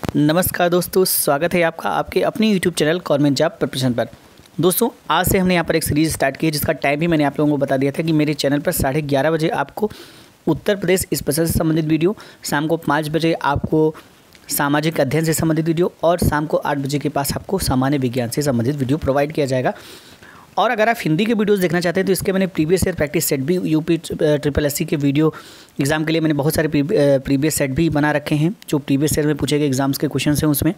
नमस्कार दोस्तों, स्वागत है आपका आपके अपने YouTube channel government job preparation पर। दोस्तों आज से हमने यहाँ पर एक सीरीज़ स्टार्ट की है जिसका टाइम भी मैंने आप लोगों को बता दिया था कि मेरे चैनल पर 11:30 बजे आपको उत्तर प्रदेश स्पेशल से संबंधित वीडियो, शाम को 5 बजे आपको सामाजिक अध्ययन से संबंधित वीडियो और शाम को 8 बजे के पास आपको सामान्य विज्ञान से संबंधित वीडियो प्रोवाइड किया जाएगा। और अगर आप हिंदी के वीडियोस देखना चाहते हैं तो इसके मैंने प्रीवियस ईयर प्रैक्टिस सेट भी यूपी SSC के वीडियो एग्ज़ाम के लिए मैंने बहुत सारे प्रीवियस सेट भी बना रखे हैं जो प्रीवियस ईयर में पूछे गए एग्जाम्स के क्वेश्चन हैं उसमें।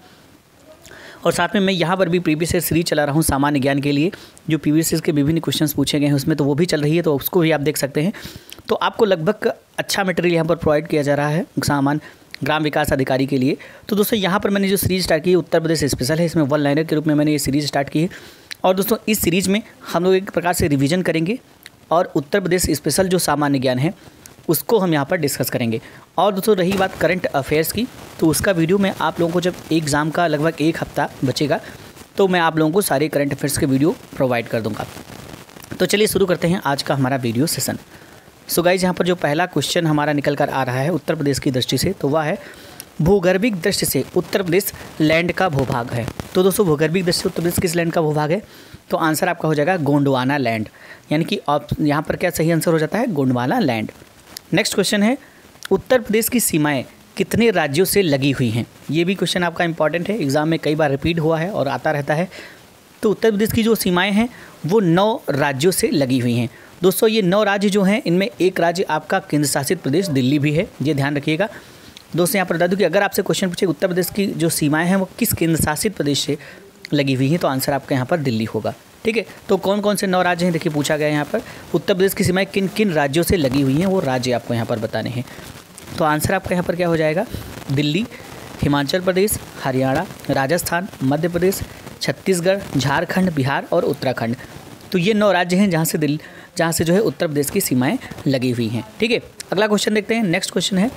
और साथ में मैं यहाँ पर भी प्रीवियस ईयर सीरीज चला रहा हूँ सामान्य ज्ञान के लिए, जो प्रीवियस ईयर के विभिन्न क्वेश्चन पूछे गए हैं उसमें तो वो भी चल रही है, तो उसको भी आप देख सकते हैं। तो आपको लगभग अच्छा मटेरियल यहाँ पर प्रोवाइड किया जा रहा है सामान्य ग्राम विकास अधिकारी के लिए। तो दोस्तों यहाँ पर मैंने जो सीरीज़ स्टार्ट की है उत्तर प्रदेश स्पेशल है, इसमें 1 लाइनर के रूप में मैंने ये सीरीज़ स्टार्ट की है। और दोस्तों इस सीरीज़ में हम लोग एक प्रकार से रिवीजन करेंगे और उत्तर प्रदेश स्पेशल जो सामान्य ज्ञान है उसको हम यहाँ पर डिस्कस करेंगे। और दोस्तों रही बात करंट अफेयर्स की, तो उसका वीडियो मैं आप लोगों को जब एग्ज़ाम का लगभग 1 हफ्ता बचेगा तो मैं आप लोगों को सारे करंट अफेयर्स के वीडियो प्रोवाइड कर दूँगा। तो चलिए शुरू करते हैं आज का हमारा वीडियो सेशन। सो गाइस, यहाँ पर जो पहला क्वेश्चन हमारा निकल कर आ रहा है उत्तर प्रदेश की दृष्टि से, तो वह है भूगर्भिक दृष्टि से उत्तर प्रदेश लैंड का भूभाग है। तो दोस्तों भूगर्भिक दृष्टि से उत्तर प्रदेश किस लैंड का भूभाग है? तो आंसर आपका हो जाएगा गोंडवाना लैंड, यानी कि यहाँ पर क्या सही आंसर हो जाता है? गोंडवाना लैंड। नेक्स्ट क्वेश्चन है उत्तर प्रदेश की सीमाएं कितने राज्यों से लगी हुई हैं? ये भी क्वेश्चन आपका इंपॉर्टेंट है, एग्जाम में कई बार रिपीट हुआ है और आता रहता है। तो उत्तर प्रदेश की जो सीमाएँ हैं वो 9 राज्यों से लगी हुई हैं। दोस्तों ये 9 राज्य जो हैं इनमें एक राज्य आपका केंद्र शासित प्रदेश दिल्ली भी है, ये ध्यान रखिएगा। दोस्तों यहाँ पर बता दूं कि अगर आपसे क्वेश्चन पूछे उत्तर प्रदेश की जो सीमाएं हैं वो किस केंद्र शासित प्रदेश से लगी हुई हैं, तो आंसर आपका यहाँ पर दिल्ली होगा। ठीक है, तो कौन कौन से 9 राज्य हैं देखिए पूछा गया है यहाँ पर, उत्तर प्रदेश की सीमाएं किन किन राज्यों से लगी हुई हैं वो राज्य आपको यहाँ पर बताने हैं। तो आंसर आपका यहाँ पर क्या हो जाएगा? दिल्ली, हिमाचल प्रदेश, हरियाणा, राजस्थान, मध्य प्रदेश, छत्तीसगढ़, झारखंड, बिहार और उत्तराखंड। तो ये 9 राज्य हैं जहाँ से जो है उत्तर प्रदेश की सीमाएँ लगी हुई हैं। ठीक है, अगला क्वेश्चन देखते हैं। नेक्स्ट क्वेश्चन है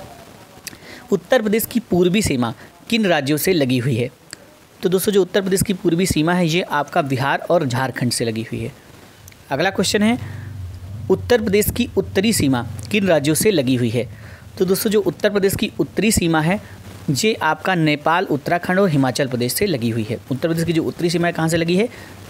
उत्तर प्रदेश की पूर्वी सीमा किन राज्यों से लगी हुई है? तो दोस्तों जो उत्तर प्रदेश की पूर्वी सीमा है ये आपका बिहार और झारखंड से लगी हुई है। अगला क्वेश्चन है उत्तर प्रदेश की उत्तरी सीमा किन राज्यों से लगी हुई है? तो दोस्तों जो उत्तर प्रदेश की उत्तरी सीमा है ये आपका नेपाल, उत्तराखंड और हिमाचल प्रदेश से लगी हुई है। उत्तर प्रदेश की जो उत्तरी सीमा है कहाँ से लगी है?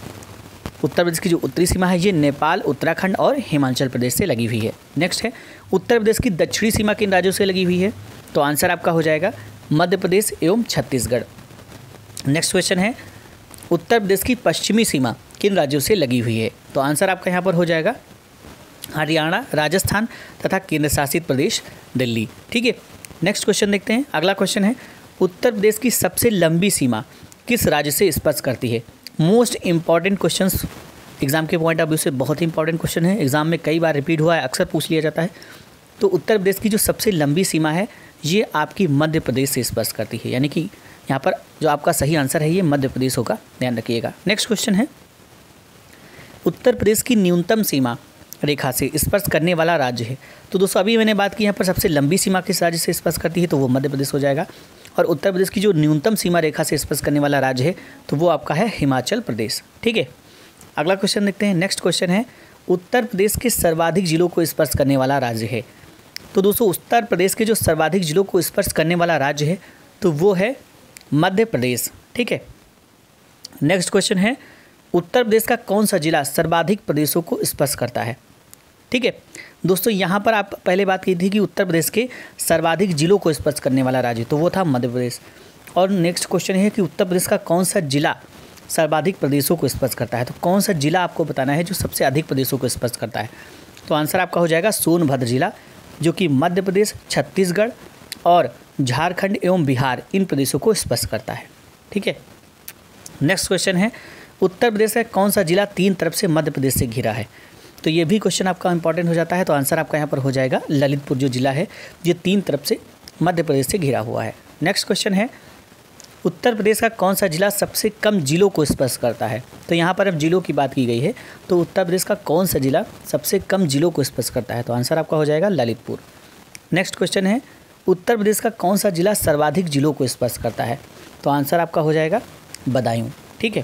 उत्तर प्रदेश की जो उत्तरी सीमा है ये नेपाल, उत्तराखंड और हिमाचल प्रदेश से लगी हुई है। नेक्स्ट है उत्तर प्रदेश की दक्षिणी सीमा किन राज्यों से लगी हुई है? तो आंसर आपका हो जाएगा मध्य प्रदेश एवं छत्तीसगढ़। नेक्स्ट क्वेश्चन है उत्तर प्रदेश की पश्चिमी सीमा किन राज्यों से लगी हुई है? तो आंसर आपका यहाँ पर हो जाएगा हरियाणा, राजस्थान तथा केंद्र शासित प्रदेश दिल्ली। ठीक है, नेक्स्ट क्वेश्चन देखते हैं। अगला क्वेश्चन है उत्तर प्रदेश की सबसे लंबी सीमा किस राज्य से स्पर्श करती है? मोस्ट इंपॉर्टेंट क्वेश्चन एग्जाम के पॉइंट ऑफ व्यू से बहुत ही इंपॉर्टेंट क्वेश्चन है, एग्जाम में कई बार रिपीट हुआ है, अक्सर पूछ लिया जाता है। तो उत्तर प्रदेश की जो सबसे लंबी सीमा है ये आपकी मध्य प्रदेश से स्पर्श करती है, यानी कि यहाँ पर जो आपका सही आंसर है ये मध्य प्रदेश होगा, ध्यान रखिएगा। नेक्स्ट क्वेश्चन है उत्तर प्रदेश की न्यूनतम सीमा रेखा से स्पर्श करने वाला राज्य है? तो दोस्तों अभी मैंने बात की यहाँ पर सबसे लंबी सीमा किस राज्य से स्पर्श करती है, तो वो मध्य प्रदेश हो जाएगा। और उत्तर प्रदेश की जो न्यूनतम सीमा रेखा से स्पर्श करने वाला राज्य है तो वो आपका है हिमाचल प्रदेश। ठीक है, अगला क्वेश्चन देखते हैं। नेक्स्ट क्वेश्चन है उत्तर प्रदेश के सर्वाधिक जिलों को स्पर्श करने वाला राज्य है? तो दोस्तों उत्तर प्रदेश के जो सर्वाधिक जिलों को स्पर्श करने वाला राज्य है तो वो है मध्य प्रदेश। ठीक है, नेक्स्ट क्वेश्चन है उत्तर प्रदेश का कौन सा जिला सर्वाधिक प्रदेशों को स्पर्श करता है? ठीक है दोस्तों, यहाँ पर आप पहले बात की थी कि उत्तर प्रदेश के सर्वाधिक जिलों को स्पर्श करने वाला राज्य, तो वो था मध्य प्रदेश। और नेक्स्ट क्वेश्चन है कि उत्तर प्रदेश का कौन सा जिला सर्वाधिक प्रदेशों को स्पर्श करता है? तो कौन सा जिला आपको बताना है जो सबसे अधिक प्रदेशों को स्पर्श करता है? तो आंसर आपका हो जाएगा सोनभद्र जिला, जो कि मध्य प्रदेश, छत्तीसगढ़ और झारखंड एवं बिहार इन प्रदेशों को स्पर्श करता है। ठीक है, नेक्स्ट क्वेश्चन है उत्तर प्रदेश का कौन सा जिला 3 तरफ से मध्य प्रदेश से घिरा है? तो ये भी क्वेश्चन आपका इंपॉर्टेंट हो जाता है। तो आंसर आपका यहाँ पर हो जाएगा ललितपुर जो जिला है ये 3 तरफ से मध्य प्रदेश से घिरा हुआ है। नेक्स्ट क्वेश्चन है उत्तर प्रदेश का कौन सा जिला सबसे कम जिलों को स्पर्श करता है? तो यहाँ पर अब जिलों की बात की गई है, तो उत्तर प्रदेश का कौन सा जिला सबसे कम जिलों को स्पर्श करता है? तो आंसर आपका हो जाएगा ललितपुर। नेक्स्ट क्वेश्चन है उत्तर प्रदेश का कौन सा जिला सर्वाधिक जिलों को स्पर्श करता है? तो आंसर आपका हो जाएगा बदायूं। ठीक है,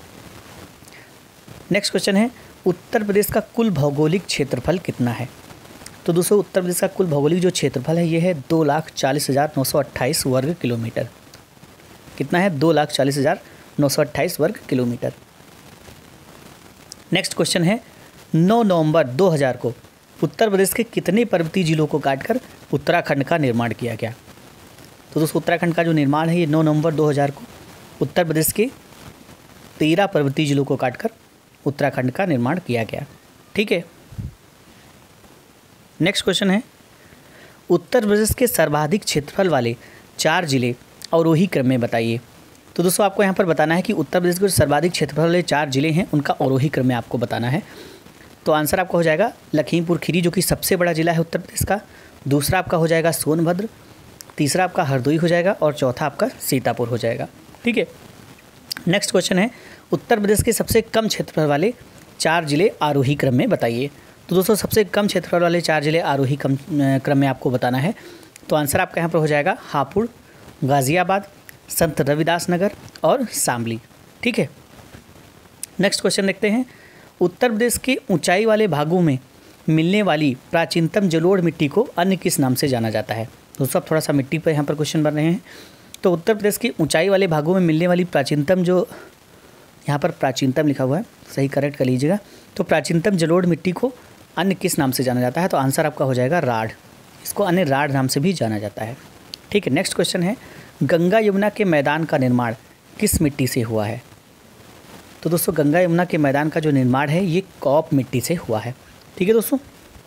नेक्स्ट क्वेश्चन है उत्तर प्रदेश का कुल भौगोलिक क्षेत्रफल कितना है? तो दोस्तों उत्तर प्रदेश का कुल भौगोलिक जो क्षेत्रफल है ये है 2,40,928 वर्ग किलोमीटर। कितना है 2,40,928 वर्ग किलोमीटर। नेक्स्ट क्वेश्चन है 9 नवंबर 2000 को उत्तर प्रदेश के कितने पर्वतीय जिलों को काटकर उत्तराखंड का निर्माण किया गया। तो दोस्तों उत्तराखंड का जो निर्माण है ये 9 नवंबर 2000 को उत्तर प्रदेश के 13 पर्वतीय जिलों को काटकर उत्तराखंड का निर्माण किया गया। ठीक है, नेक्स्ट क्वेश्चन है उत्तर प्रदेश के सर्वाधिक क्षेत्रफल वाले 4 जिले अवरोही क्रम में बताइए। तो दोस्तों आपको यहाँ पर बताना है कि उत्तर प्रदेश के सर्वाधिक क्षेत्रफल वाले 4 जिले हैं उनका अवरोही क्रम में आपको बताना है। तो आंसर आपका हो जाएगा लखीमपुर खीरी जो कि सबसे बड़ा जिला है उत्तर प्रदेश का, दूसरा आपका हो जाएगा सोनभद्र, तीसरा आपका हरदोई हो जाएगा और चौथा आपका सीतापुर हो जाएगा। ठीक है, नेक्स्ट क्वेश्चन है उत्तर प्रदेश के सबसे कम क्षेत्रफल वाले 4 जिले आरोही क्रम में बताइए। तो दोस्तों सबसे कम क्षेत्रफल वाले 4 जिले आरोही क्रम में आपको बताना है। तो आंसर आपका यहाँ पर हो जाएगा हापुड़, गाज़ियाबाद, संत रविदास नगर और शामली। ठीक है, नेक्स्ट क्वेश्चन देखते हैं उत्तर प्रदेश के ऊंचाई वाले भागों में मिलने वाली प्राचीनतम जलोढ़ मिट्टी को अन्य किस नाम से जाना जाता है। दोस्तों अब थोड़ा सा मिट्टी पर यहाँ पर क्वेश्चन बन रहे हैं। तो उत्तर प्रदेश की ऊंचाई वाले भागों में मिलने वाली प्राचीनतम, जो यहाँ पर प्राचीनतम लिखा हुआ है सही करेक्ट कर लीजिएगा, तो प्राचीनतम जलोढ़ मिट्टी को अन्य किस नाम से जाना जाता है। तो आंसर आपका हो जाएगा राढ़, इसको अन्य राढ़ नाम से भी जाना जाता है। ठीक है, नेक्स्ट क्वेश्चन है गंगा यमुना के मैदान का निर्माण किस मिट्टी से हुआ है। तो दोस्तों गंगा यमुना के मैदान का जो निर्माण है ये कॉप मिट्टी से हुआ है। ठीक है दोस्तों,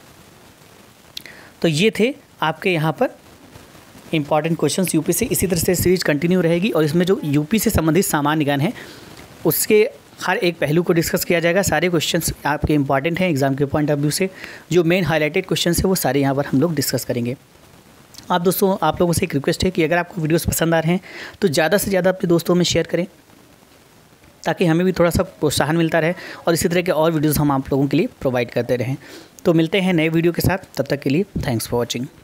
तो ये थे आपके यहाँ पर इंपॉर्टेंट क्वेश्चंस यूपी से। इसी तरह से सीरीज कंटिन्यू रहेगी और इसमें जो यूपी से संबंधित सामान्य ज्ञान है उसके हर एक पहलू को डिस्कस किया जाएगा। सारे क्वेश्चंस आपके इंपॉर्टेंट हैं एग्जाम के पॉइंट ऑफ व्यू से, जो मेन हाईलाइटेड क्वेश्चंस है वो सारे यहाँ पर हम लोग डिस्कस करेंगे। आप दोस्तों आप लोगों से एक रिक्वेस्ट है कि अगर आपको वीडियोस पसंद आ रहे हैं तो ज़्यादा से ज़्यादा अपने दोस्तों में शेयर करें ताकि हमें भी थोड़ा सा प्रोत्साहन मिलता रहे और इसी तरह के और वीडियोस हम आप लोगों के लिए प्रोवाइड करते रहें। तो मिलते हैं नए वीडियो के साथ, तब तक के लिए थैंक्स फॉर वॉचिंग।